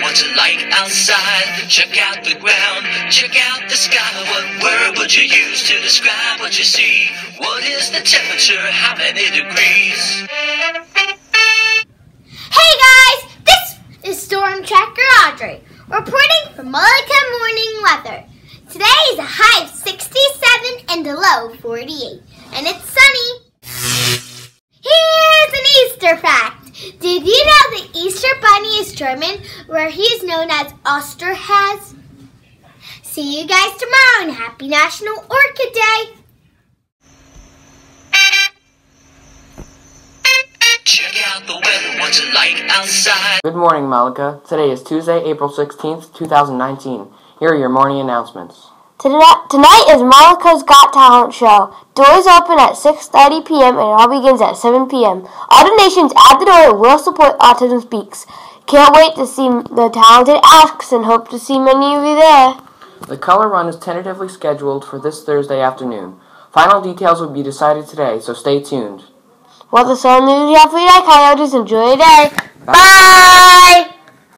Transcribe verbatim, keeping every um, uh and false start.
what's it like outside? Check out the ground, check out the sky. What word would you use to describe what you see? What is the temperature? How many degrees? Hey guys, this is Storm Tracker Audrey, reporting for Mullica Morning Weather. Today is a high of sixty-seven and a low of forty-eight, and it's sunny. Here's an Easter fact. Did you know the Easter Bunny is German, where he is known as Osterhase? See you guys tomorrow, and happy National Orchid Day. Check out the weather, what's it like outside? Good morning, Mullica. Today is Tuesday, April sixteenth, two thousand nineteen. Here are your morning announcements. Tonight is Mullica's Got Talent show. Doors open at six thirty p m and it all begins at seven p m All donations at the door will support Autism Speaks. Can't wait to see the talented acts and hope to see many of you there. The color run is tentatively scheduled for this Thursday afternoon. Final details will be decided today, so stay tuned. Well, the sun news you have for you, coyotes. Enjoy your day. Bye! Bye.